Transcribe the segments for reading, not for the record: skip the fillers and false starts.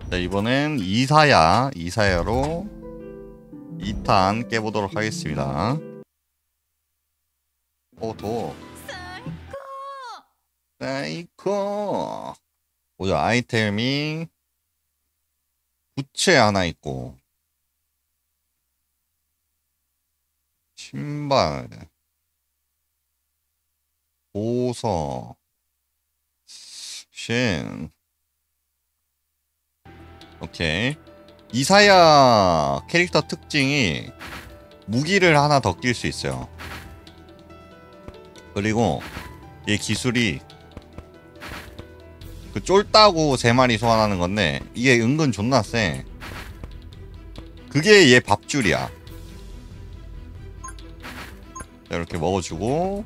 자, 이번엔 이사야로 2탄 깨보도록 하겠습니다. 오, 더. 사이코. 보자, 아이템이 부채 하나 있고, 신발, 보석, 신. 오케이. 이사야 캐릭터 특징이 무기를 하나 더 낄 수 있어요. 그리고 얘 기술이 그 쫄따구 3마리 소환하는 건데 이게 은근 존나 세. 그게 얘 밥줄이야. 자, 이렇게 먹어주고,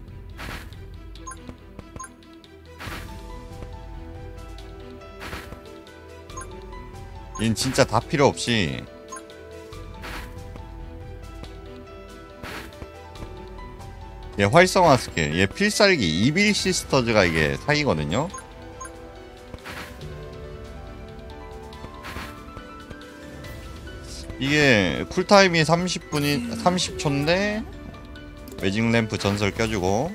얘는 진짜 다 필요 없이 얘 활성화 스킬, 얘 필살기 이빌 시스터즈가 이게 사기거든요. 이게 쿨타임이 30초인데 매직 램프 전설 껴주고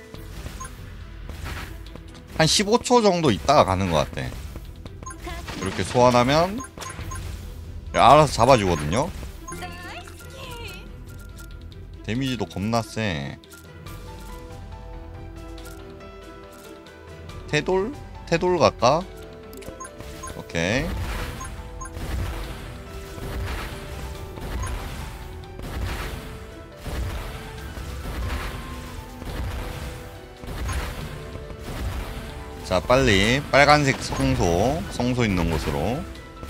한 15초 정도 있다가 가는 것 같아. 이렇게 소환하면 알아서 잡아주거든요. 데미지도 겁나 세. 태돌? 태돌 갈까? 오케이. 자, 빨리 빨간색 성소 있는 곳으로.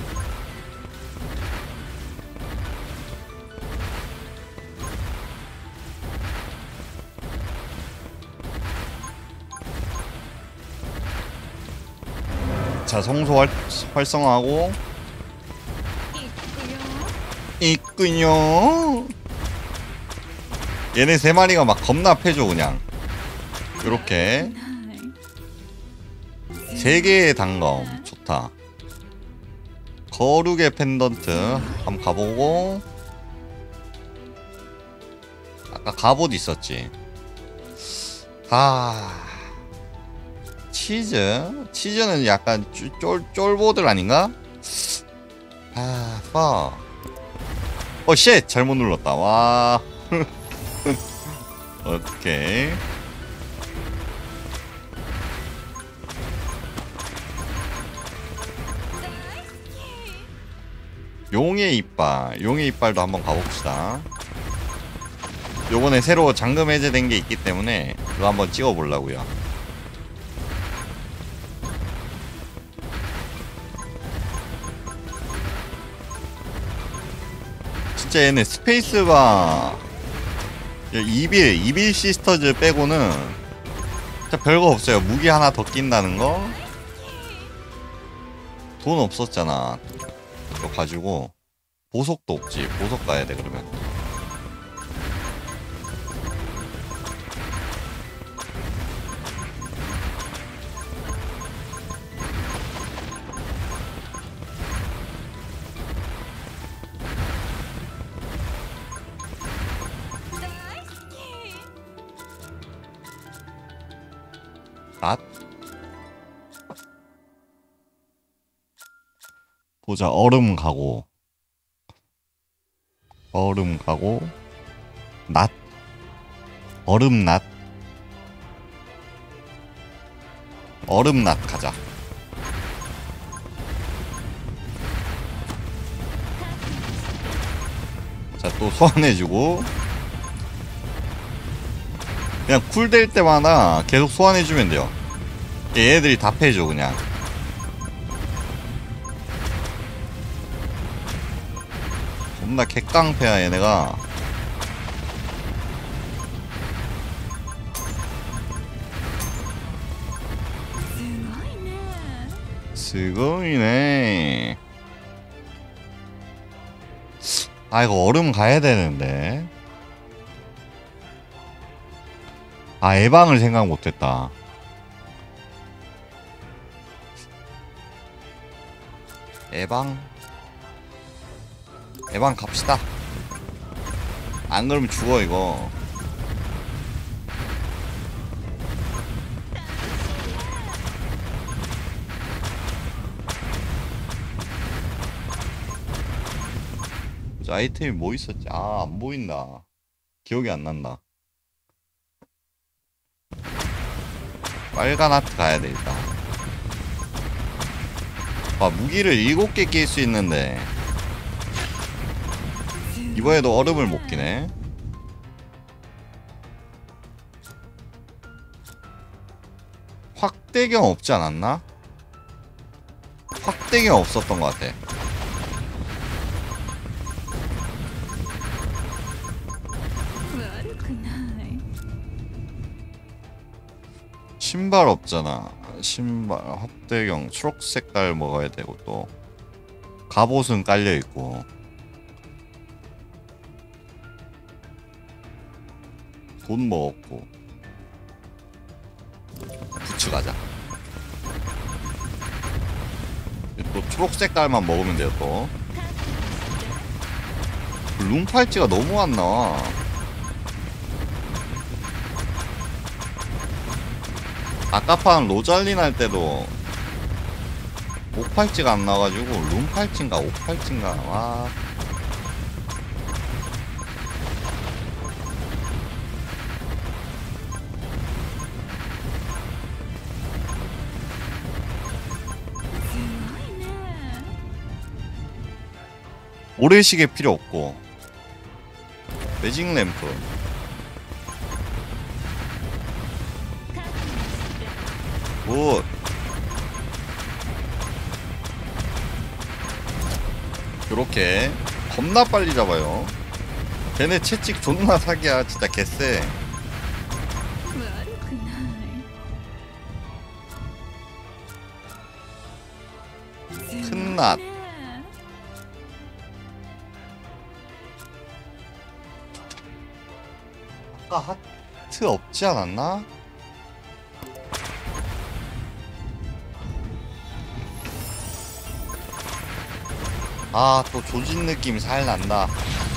자, 성소 활성화하고 있군요. 얘네 3마리가 막 겁나 패줘. 그냥 요렇게 3개의 단검 좋다. 거룩의 펜던트 한번 가보고, 아까 갑옷 있었지. 치즈는 약간 쫄보들 아닌가? 쉣! 잘못 눌렀다. 와. 오케이. 용의 이빨도 한번 가봅시다. 요번에 새로 잠금 해제된 게 있기 때문에 그거 한번 찍어보려고요. 진짜 얘네 스페이스바 이빌 시스터즈 빼고는 진짜 별거 없어요. 무기 하나 더 낀다는 거. 돈 없었잖아. 이거 가지고 보석도 없지. 보석 가야 돼. 그러면 보자. 얼음 가고 낫. 얼음낫 가자. 자, 또 소환해주고, 그냥 쿨 될 때마다 계속 소환해주면 돼요. 얘네들이 다 패줘. 그냥 겁나 객깡패야 얘네가. 스고이네. 이거 얼음 가야 되는데. 에방을 생각 못했다. 에방? 대방 갑시다. 안 그러면 죽어 이거. 저 아이템이 뭐 있었지? 아, 안 보인다. 기억이 안 난다. 빨간 하트 가야 돼 일단. 아, 무기를 7개 낄 수 있는데 이번에도 얼음을 못 끼네. 확대경 없지 않았나? 확대경 없었던 것 같아. 신발 없잖아. 신발 확대경 초록색깔 먹어야 되고 또 갑옷은 깔려 있고. 돈 먹었고. 부츠 가자. 또 초록색깔만 먹으면 돼요 또. 룸팔찌가 너무 안 나와. 아까 판 로잘린 할 때도 옥팔찌가 안 나와가지고 룸팔찌인가 옥팔찌인가. 와. 모래시계 필요 없고 매직 램프. 굿. 요렇게 겁나 빨리 잡아요. 걔네 채찍 존나 사기야. 진짜 개쎄. 큰낫. 아까 하트 없지 않았나? 아, 또 조진 느낌이 살 난다.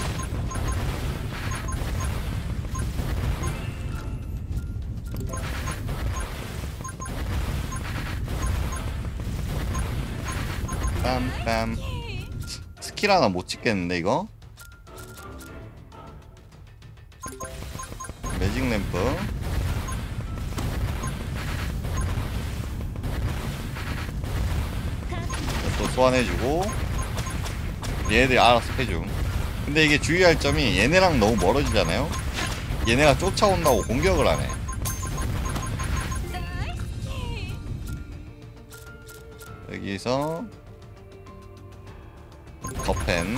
빰빰. 스킬 하나 못 찍겠는데 이거? 매직 램프. 또 소환해주고 얘네들이 알아서 해줌. 근데 이게 주의할 점이 얘네랑 너무 멀어지잖아요. 얘네가 쫓아온다고 공격을 하네. 여기서 거펜.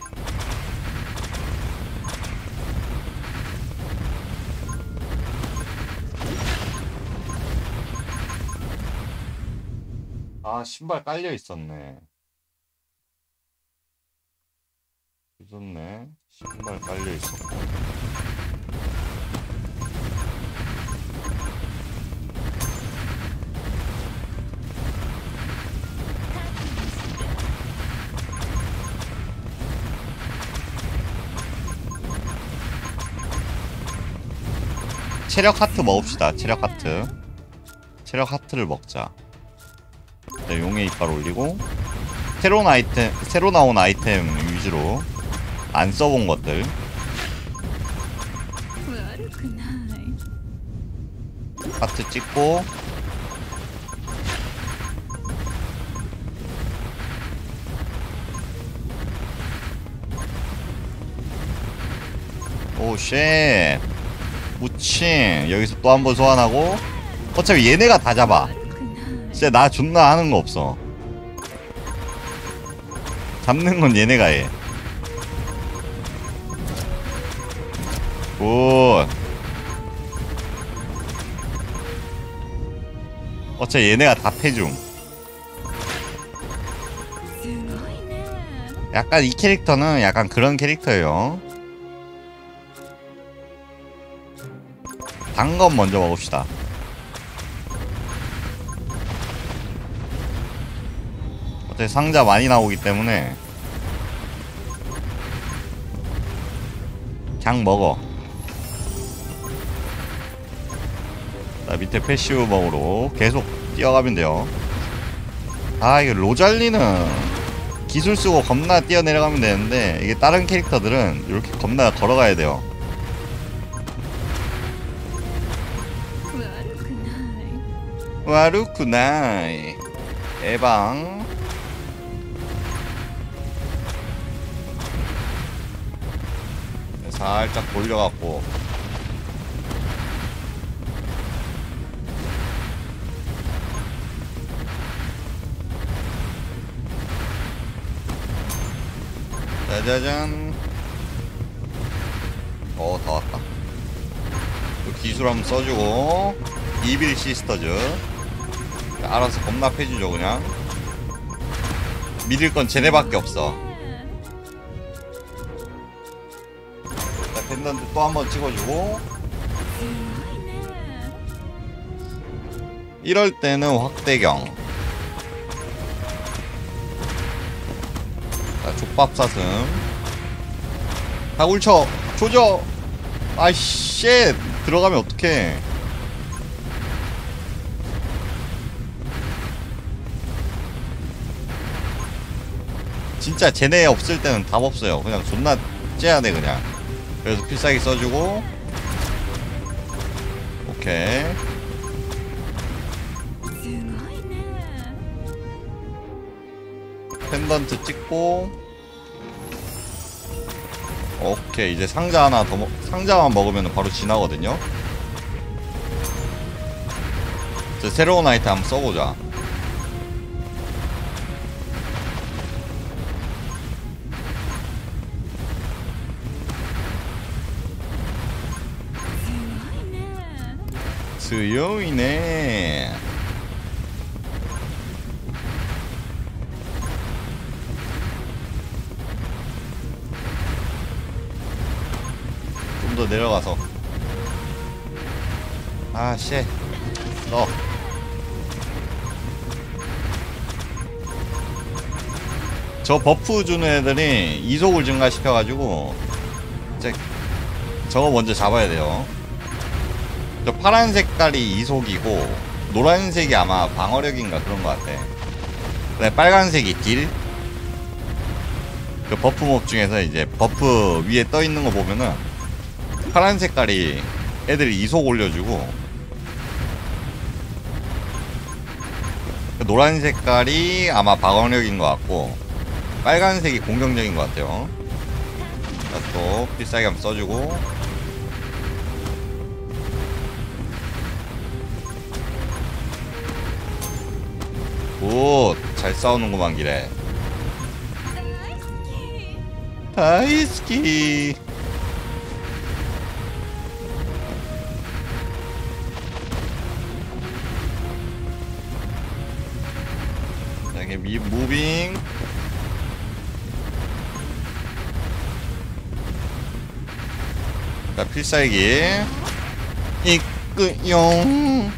아, 신발 깔려 있었네. 늦었네. 신발 깔려 있었고. 체력 하트 먹읍시다. 체력 하트. 체력 하트를 먹자. 자, 용의 이빨 올리고 새로 나온 아이템 위주로 안 써본 것들. 하트 찍고 오 쉣. 무칭. 여기서 또 한 번 소환하고. 어차피 얘네가 다 잡아. 진짜 나 존나 하는 거 없어. 잡는 건 얘네가 해. 굿. 어차피 얘네가 다 패중. 약간 이 캐릭터는 약간 그런 캐릭터예요. 단 건 먼저 먹읍시다. 어차피 상자 많이 나오기 때문에 장 먹어. 자, 밑에 패시브 먹으로 계속 뛰어가면 돼요. 아, 이게 로잘리는 기술 쓰고 겁나 뛰어내려가면 되는데, 이게 다른 캐릭터들은 이렇게 겁나 걸어가야 돼요. 와루쿠나이. 에방. 살짝 돌려갖고 짜자잔. 다 왔다. 또 기술 한번 써주고. 이빌 시스터즈 알아서 겁나 패주죠. 그냥 믿을 건 쟤네밖에 없어. 자, 펜던트 또 한번 찍어주고. 이럴 때는 확대경. 자, 족밥 사슴. 다굴쳐 조져. 아이씨, 들어가면 어떡해. 진짜 쟤네 없을 때는 답 없어요. 그냥 존나 째야 돼 그냥. 그래서 필살기 써주고. 오케이. 펜던트 찍고. 오케이. 이제 상자 하나 더 상자만 먹으면 바로 지나거든요. 이제 새로운 아이템 한번 써보자. 스요이네. 좀 더 내려가서. 아, 쉣. 저 버프 주는 애들이 이속을 증가시켜가지고 저거 먼저 잡아야 돼요. 저 파란 색깔이 이속이고 노란색이 아마 방어력인가 그런 것 같아. 그다음에 빨간색이 딜. 그 버프 몹 중에서 이제 버프 위에 떠 있는 거 보면은 파란 색깔이 애들이 이속 올려주고, 그 노란 색깔이 아마 방어력인 것 같고 빨간색이 공격적인 것 같아요. 자, 또 필살기 한번 써주고. 굿! 잘 싸우는구만 기래. 다이스키. 자, 이게 무빙. 자, 필살기 이끄용.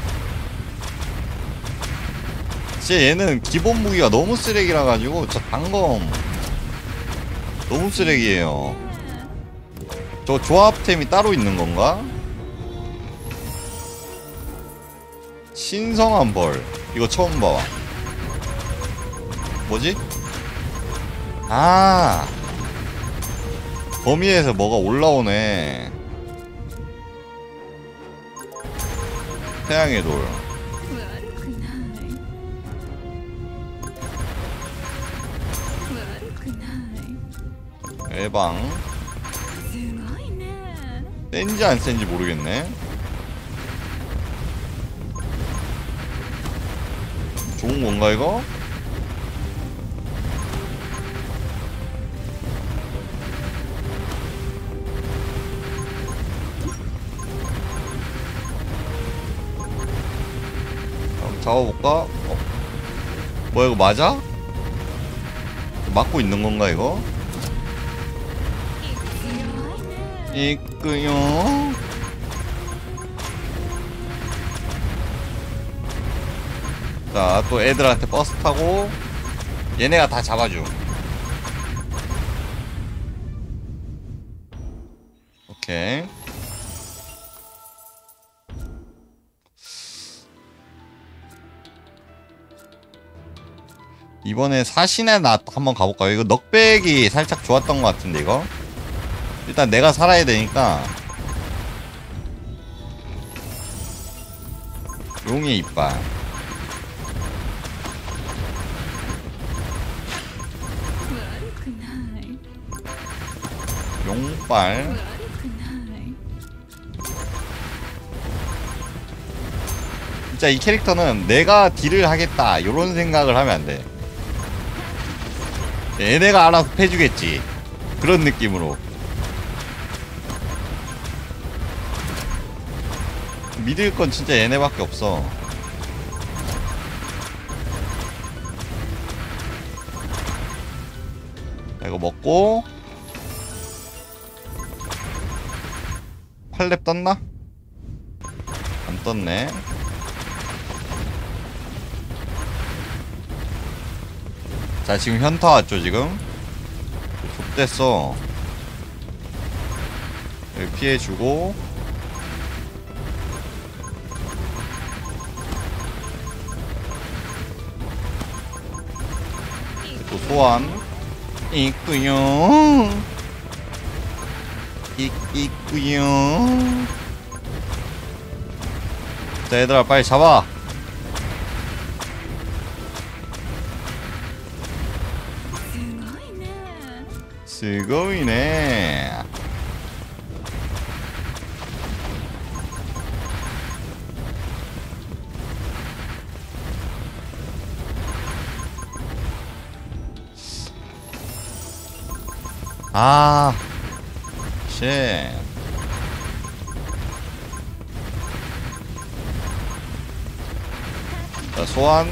진짜 얘는 기본 무기가 너무 쓰레기라 가지고 저 단검 너무 쓰레기예요. 저 조합템이 따로 있는 건가? 신성한 벌. 이거 처음 봐. 뭐지? 아, 범위에서 뭐가 올라오네. 태양의 돌. 에방. 센지 안 센지 모르겠네. 좋은 건가 이거? 한번 잡아볼까? 뭐야 이거 맞아? 맞고 있는 건가 이거? 이끄요. 자, 또 애들한테 버스 타고 얘네가 다 잡아줌. 오케이. 이번에 사신의 낫 한번 가볼까요? 이거 넉백이 살짝 좋았던 것 같은데 이거? 일단 내가 살아야 되니까 용의 이빨 용빨 진짜 이 캐릭터는 내가 딜을 하겠다 요런 생각을 하면 안돼. 얘네가 알아서 패주겠지 그런 느낌으로. 믿을 건 진짜 얘네밖에 없어. 자, 이거 먹고 팔렙 떴나? 안 떴네. 자 지금 현타 왔죠 지금? 좁됐어. 여기 피해주고 또 소환 있구요. 있구요. 자 얘들아 빨리 잡아. 스고이네. 아, 쉣. 자, 소환.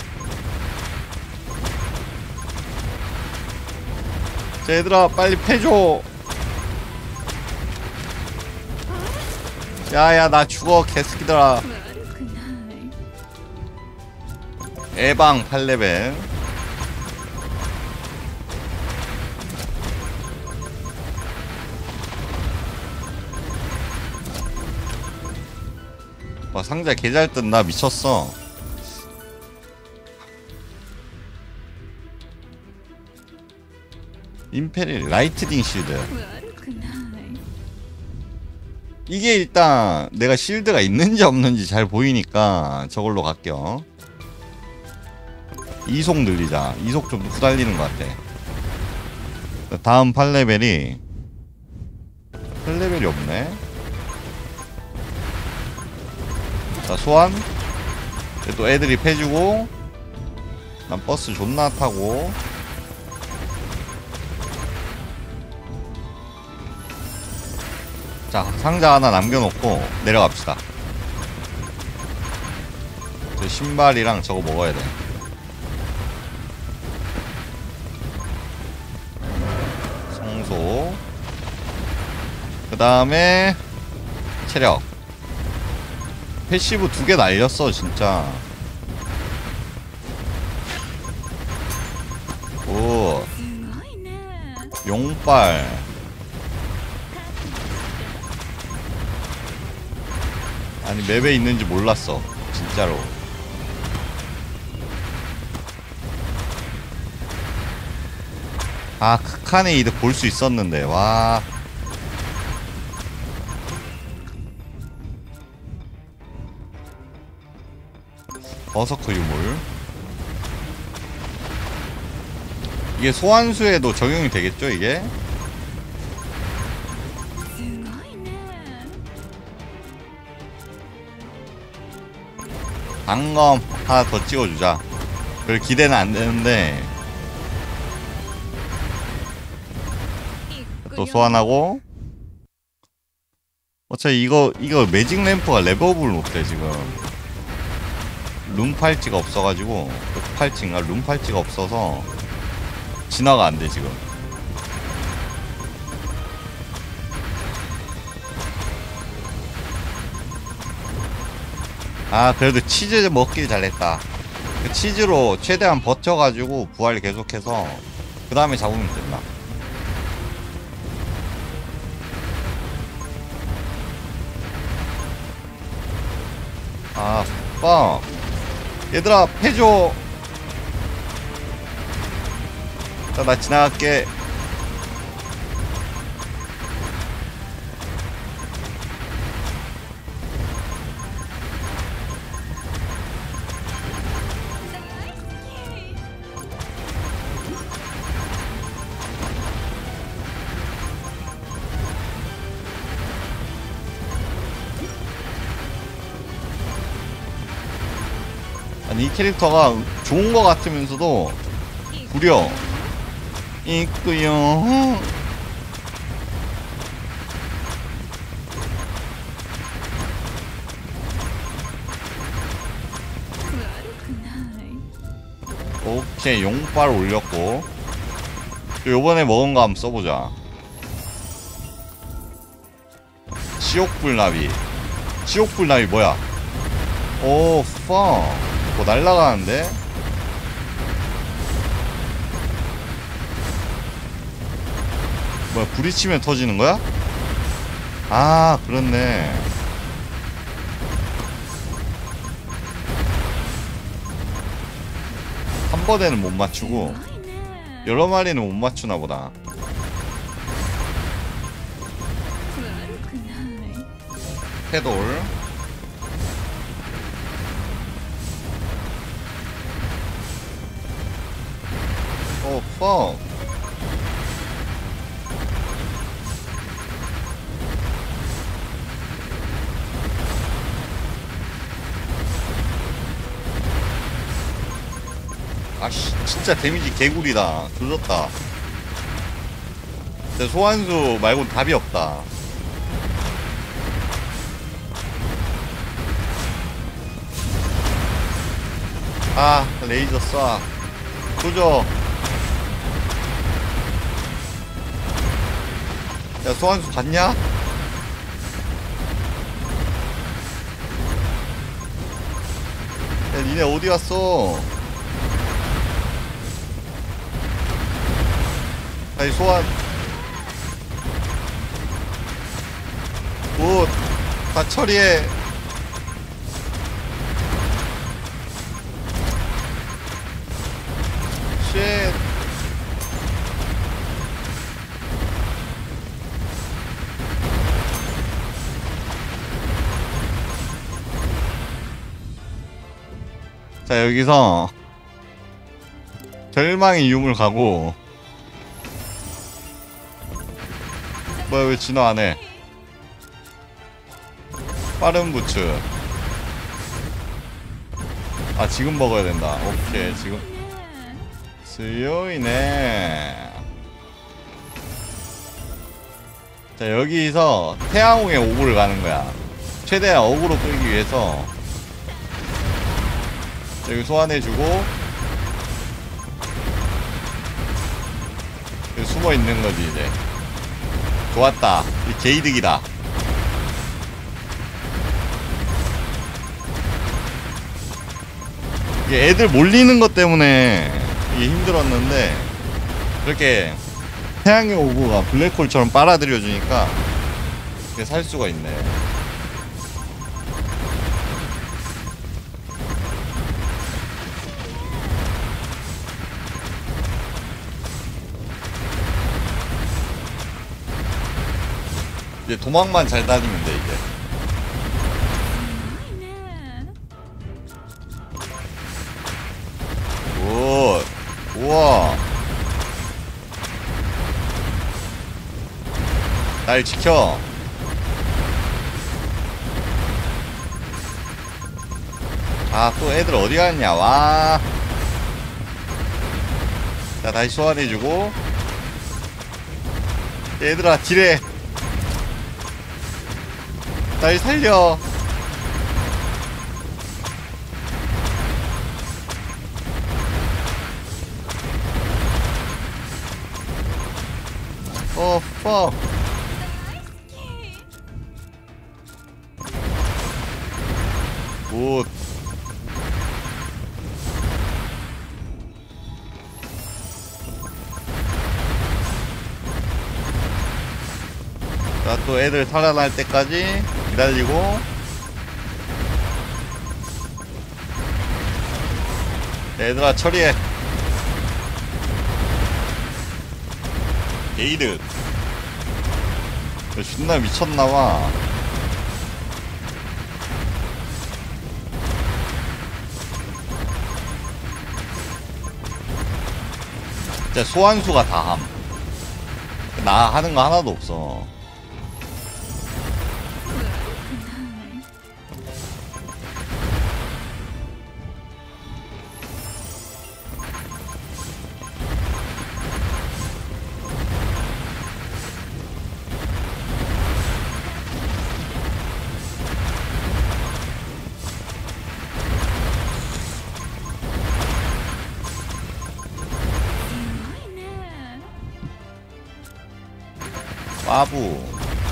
자, 얘들아, 빨리 패줘. 야야, 나 죽어, 개새끼들아. 에방 8레벨. 와 상자 개잘 뜬다. 미쳤어. 임페리얼 라이트닝 실드. 이게 일단 내가 실드가 있는지 없는지 잘 보이니까 저걸로 갈게요. 이속 늘리자. 이속 좀 후달리는 것 같아. 다음 8레벨이 8레벨이 없네. 자 소환. 또 애들이 패주고 난 버스 존나 타고. 자 상자 하나 남겨놓고 내려갑시다. 저 신발이랑 저거 먹어야 돼. 성소. 그 다음에 체력. 패시브 2개 날렸어 진짜. 오 용빨. 아니 맵에 있는지 몰랐어 진짜로. 아 극한의 이득 볼 수 있었는데. 와 버서커 유물. 이게 소환수에도 적용이 되겠죠 이게? 단검 하나 더 찍어주자. 별 기대는 안 되는데. 또 소환하고. 어차피 이거 매직 램프가 레벨업을 못해 지금. 룸 팔찌가 없어가지고. 팔찌인가? 룸 팔찌가 없어서 진화가 안 돼 지금. 아 그래도 치즈 먹길 잘했다. 그 치즈로 최대한 버텨가지고 부활 계속해서 그 다음에 잡으면 된다. 아, 빡. 얘들아, 패줘. 자, 나 지나갈게. 아니, 이 캐릭터가 좋은 거 같으면서도 구려. 있구요. 오케이, 용빨 올렸고. 요번에 먹은 거 한번 써보자. 지옥불나비. 지옥불나비 뭐야? 오, 펑. 뭐 날라가는데? 뭐야, 부딪히면 터지는 거야? 아, 그렇네. 한 번에는 못 맞추고 여러 마리는 못 맞추나 보다. 해돌. 오, 펑. 아씨, 진짜 데미지 개구리다. 조졌다. 근데 소환수 말고 답이 없다. 아, 레이저 쏴. 조져. 야, 소환수 갔냐? 야, 니네 어디 갔어? 아니, 소환. 굿. 다 처리해. 쉣. 자, 여기서 절망의 유물 가고. 뭐야, 왜 진화 안해? 빠른 부츠. 아, 지금 먹어야 된다. 오케이, 지금. 수요이네. 자, 여기서 태양홍의 오구를 가는 거야. 최대한 어그로 끌기 위해서. 여기 소환해주고, 여기 숨어 있는 거지, 이제. 좋았다. 이 개이득이다. 이게 애들 몰리는 것 때문에 이게 힘들었는데, 이렇게 태양의 오브가 블랙홀처럼 빨아들여주니까 이렇게 살 수가 있네. 이제 도망만 잘 다니면 돼, 이제. 굿. 우와. 날 지켜. 아, 또 애들 어디 갔냐, 와. 자, 다시 소환해주고. 얘들아, 딜해. 날 살려. 퍽. 굿. 자, 또 애들 살아날 때까지 기다리고. 얘들아 처리해. 게이드 존나 미쳤나봐. 진짜 소환수가 다함. 나 하는 거 하나도 없어. 바부.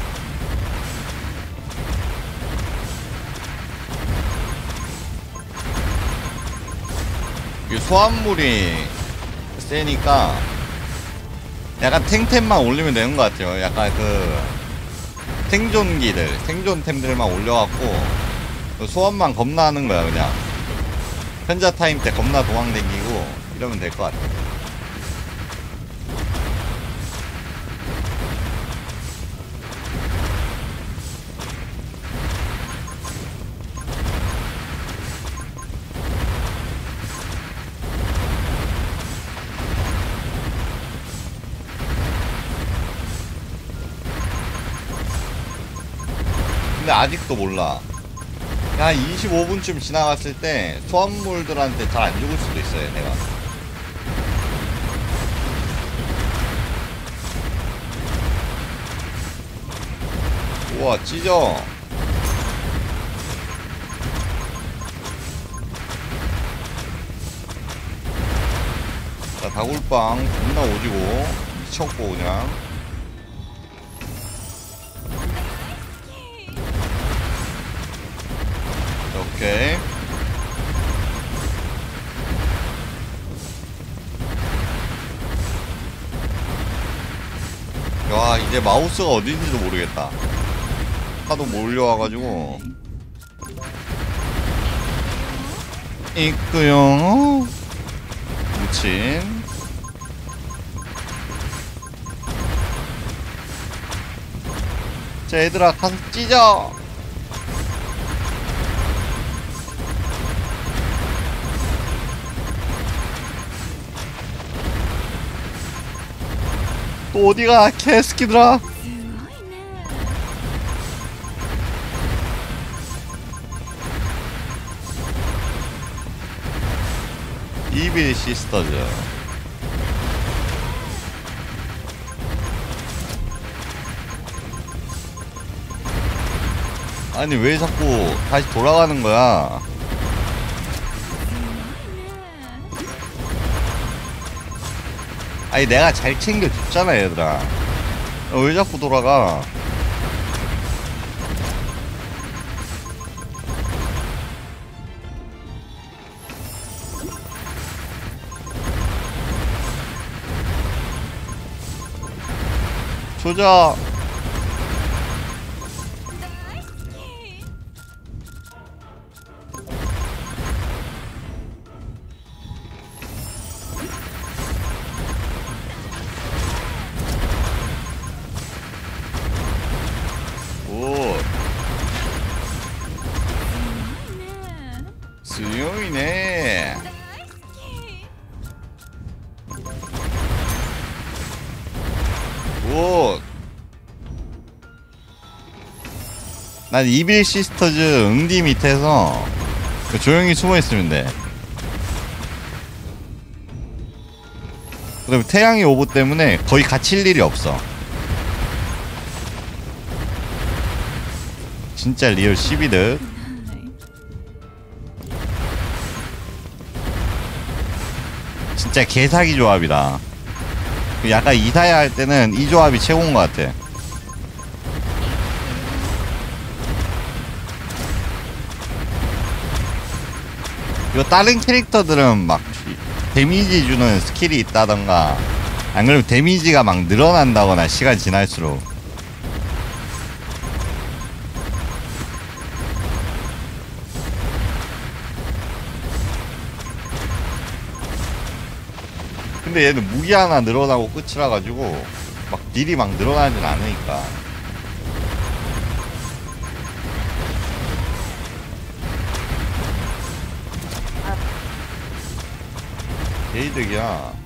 이 소환물이 세니까 약간 탱템만 올리면 되는 것 같아요. 약간 그 생존기들, 생존템들만 올려갖고 그 소환만 겁나 하는 거야. 그냥 현자 타임 때 겁나 도망 댕기고 이러면 될 것 같아. 근데 아직도 몰라. 한 25분쯤 지나갔을 때 소환물들한테 잘 안 죽을 수도 있어요, 내가. 우와, 찢어. 자, 다굴빵 존나 오지고 미쳤고 그냥. 오케이. 와, 이제 마우스가 어딘지도 모르겠다. 하도 몰려와가지고. 있구요. 무친. 자, 얘들아 가서 찢어. 또 어디가 개스키들아. 이빌 시스터즈. 아니 왜 자꾸 다시 돌아가는 거야. 아니 내가 잘 챙겨줬잖아 얘들아. 왜 자꾸 돌아가. 조져. 수용이네. 오. 난 이빌 시스터즈 응디 밑에서 조용히 숨어있으면 돼. 그 다음에 태양의 오브 때문에 거의 갇힐 일이 없어. 진짜 리얼 12득. 진짜 개사기 조합이다. 약간 이사야 할 때는 이 조합이 최고인 것 같아. 이거 다른 캐릭터들은 막 데미지 주는 스킬이 있다던가 안 그러면 데미지가 막 늘어난다거나 시간 지날수록. 근데 얘는 무기 하나 늘어나고 끝이라 가지고 막 딜이 막 늘어나진 않으니까. 개이득이야.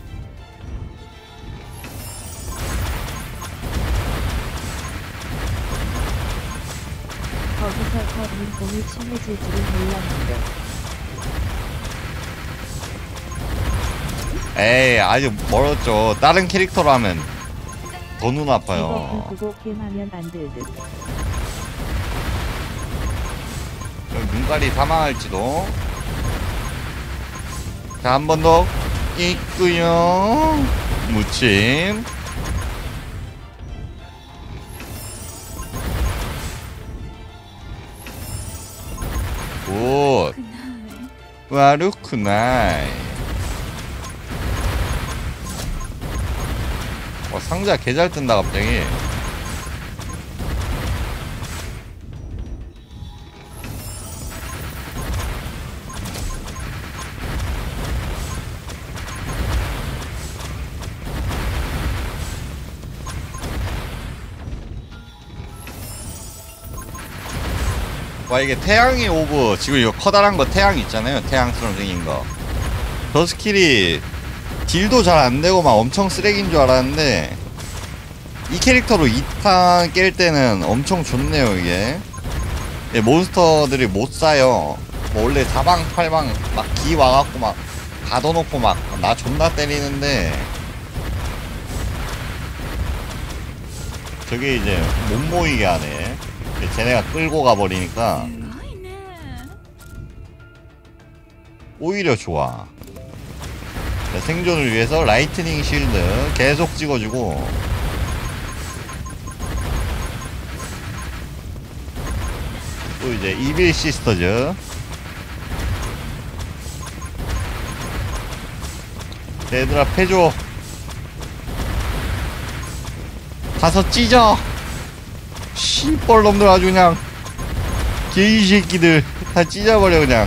거기서 서린 공이 친해질 줄은 몰랐는데. 에이, 아직 멀었죠. 다른 캐릭터로 하면 더 눈 이거 아파요. 그거 게임하면 안 될 듯. 눈깔이 사망할지도. 자, 한 번 더. 있구요. 무침. 굿. 와루쿠나이. 상자 개 잘 뜬다 갑자기. 와, 이게 태양의 오브, 지금 이거 커다란 거 태양 있잖아요. 태양처럼 생긴 거. 저 스킬이 딜도 잘 안되고 막 엄청 쓰레기인 줄 알았는데 이 캐릭터로 2탄 깰 때는 엄청 좋네요. 이게 몬스터들이 못 쏴요. 뭐 원래 사방팔방 막 기 와갖고 막 가둬놓고 막 나 존나 때리는데 저게 이제 못 모이게 하네. 쟤네가 끌고 가버리니까 오히려 좋아. 생존을 위해서 라이트닝 쉴드 계속 찍어주고, 또 이제 이빌 시스터즈. 얘들아 패줘. 가서 찢어. 씨뻘놈들 아주 그냥 개이 새끼들 다 찢어버려 그냥.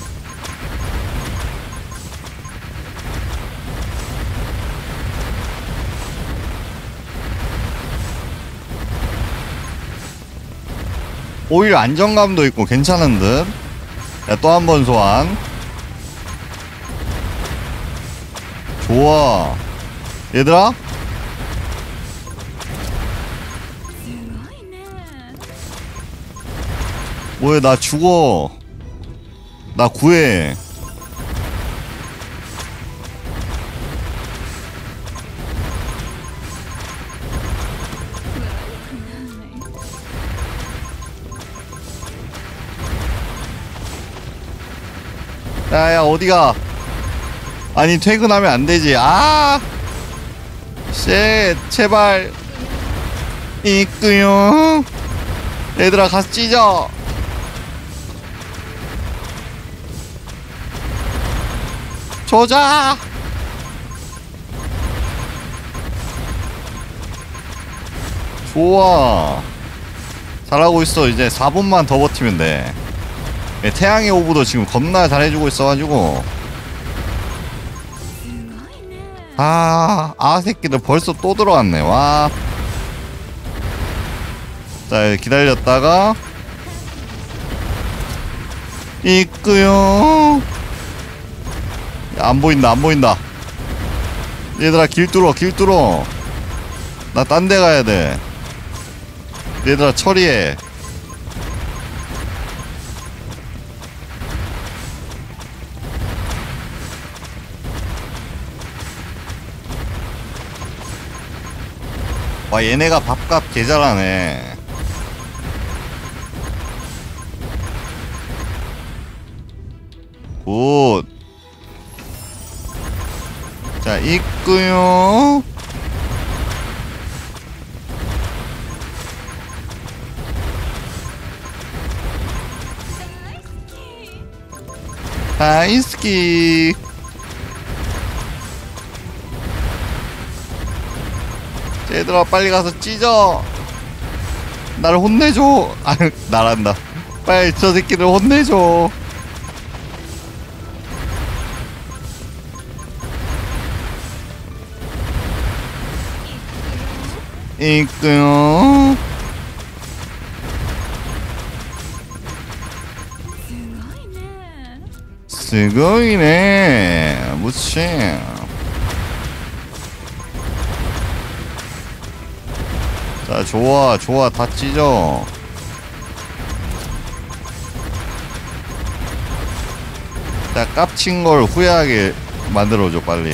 오히려 안정감도 있고 괜찮은 듯. 야, 또 한 번 소환. 좋아. 얘들아 뭐해, 나 죽어. 나 구해. 야야 어디가. 아니 퇴근하면 안되지. 아 쉣 제발. 이끄요. 얘들아 가서 찢어. 조자. 좋아. 잘하고 있어. 이제 4분만 더 버티면 돼. 태양의 오브도 지금 겁나 잘해주고 있어가지고. 새끼들 벌써 또 들어왔네. 와. 자 기다렸다가 있구요. 안 보인다 안 보인다. 얘들아 길 뚫어 길 뚫어. 나 딴 데 가야 돼. 얘들아 처리해. 와 얘네가 밥값 개 잘하네. 굿. 자 있구요. 다이스키. 얘들아 빨리 가서 찢어. 나를 혼내줘. 나란다. 빨리 저 새끼들 혼내줘. 있고요. 스고이네. 무치. 자, 좋아, 좋아, 다 찢어. 자, 깝친 걸 후회하게 만들어줘, 빨리.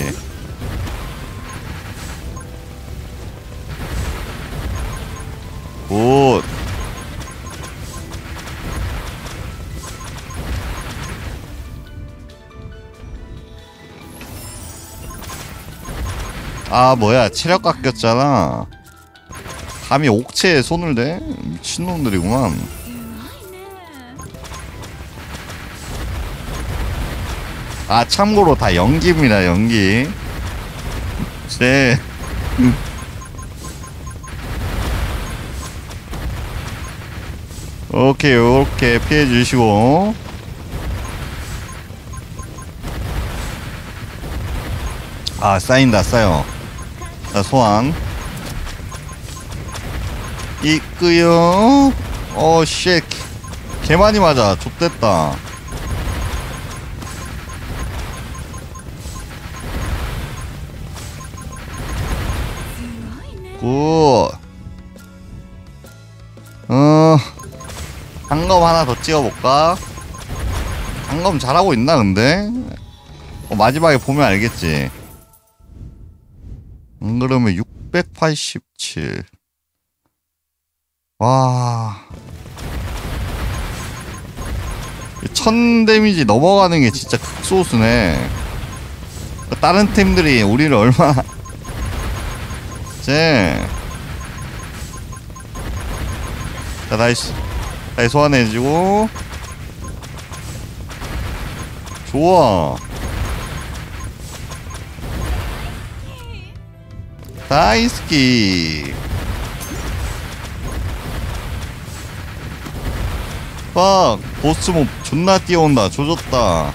굿. 아, 뭐야, 체력 깎였잖아. 감히 옥체에 손을 대? 미친놈들이구만. 아, 참고로 다 연기입니다, 연기. 네. 오케이, 요렇게 피해주시고. 아, 쌓인다, 쌓여. 자, 소환. 있구요. 쉣. 개 많이 맞아. 좆됐다. 굿. 한검 하나 더 찍어볼까? 한검 잘하고 있나, 근데? 마지막에 보면 알겠지. 안 그러면 687. 와. 1000 데미지 넘어가는 게 진짜 극소수네. 다른 팀들이 우리를 얼마나. 쟤. 자, 다시 소환해주고. 좋아. 다이스키. 빡. 보스몹 존나 뛰어온다. 조졌다.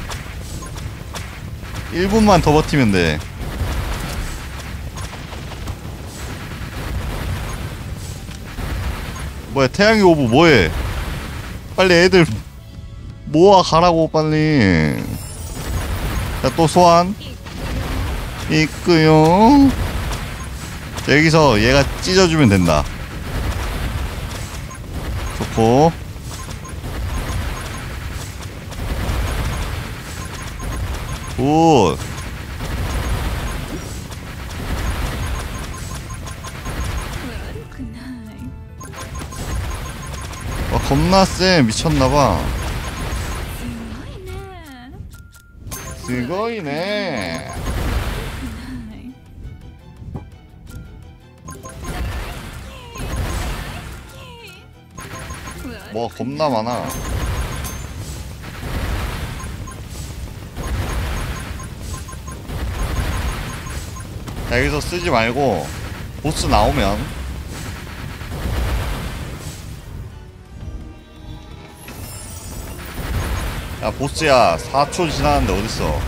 1분만 더 버티면 돼. 뭐야, 태양의 오브 뭐해? 빨리 애들 모아 가라고, 빨리. 자, 또 소환. 있구요. 자, 여기서 얘가 찢어주면 된다. 좋고. 굿. 와, 겁나 쎄. 미쳤나봐. 스고이네. 뭐 겁나 많아. 자, 여기서 쓰지 말고 보스 나오면 야, 보스야, 4초 지났는데 어딨어?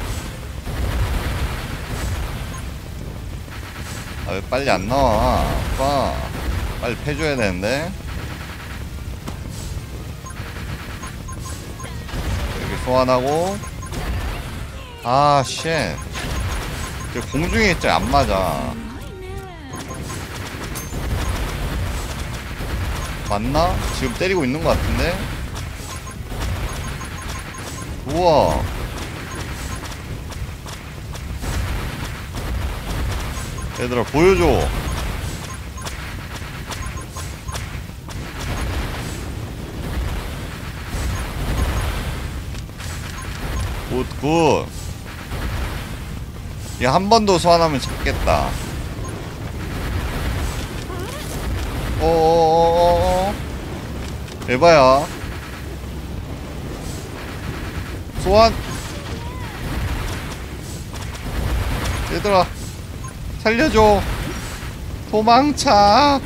아, 왜 빨리 안 나와? 오빠, 빨리 패줘야 되는데. 여기 소환하고. 아, 쉣. 공중에 있지, 안 맞아. 맞나? 지금 때리고 있는 것 같은데? 우와. 얘들아, 보여줘. 굿, 굿. 얘 한 번 더 소환하면 잡겠다. 어어어어어. 에바야. 소환. 얘들아, 살려줘. 도망차.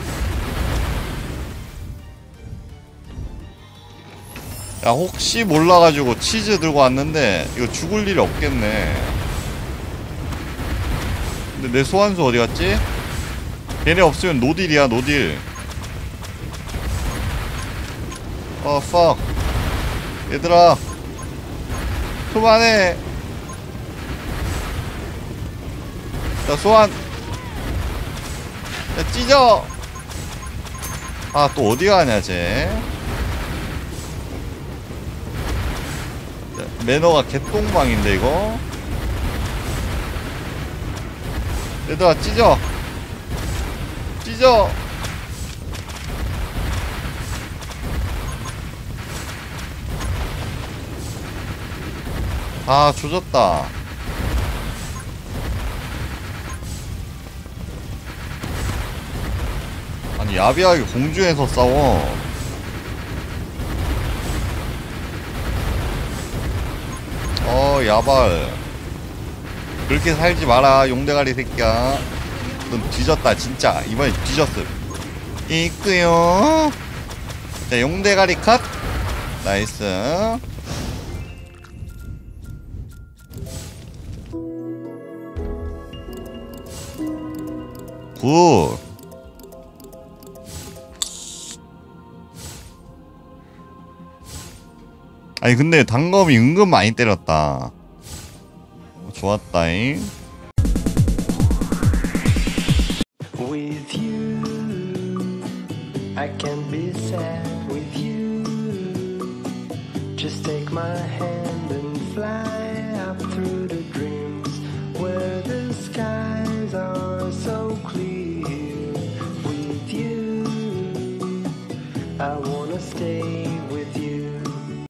야, 혹시 몰라가지고 치즈 들고 왔는데 이거 죽을 일이 없겠네. 근데 내 소환수 어디 갔지? 걔네 없으면 노딜이야 노딜. fuck. 얘들아 그만해. 야 소환. 야 찢어. 아 또 어디 가냐 쟤. 매너가 개똥망인데 이거. 얘들아 찢어. 찢어. 아 조졌다. 아니 야비하게 공중에서 싸워. 야발. 그렇게 살지 마라 용대가리 새끼야. 넌 뒤졌다 진짜. 이번에 뒤졌어. 있구요. 자 용대가리 컷. 나이스. 굿. 아니 근데 단검이 은근 많이 때렸다. 좋았다잉. With you, I can be sad with you. Just take my hand and fly up through the dreams where the skies are so clear. With you, I wanna stay with you.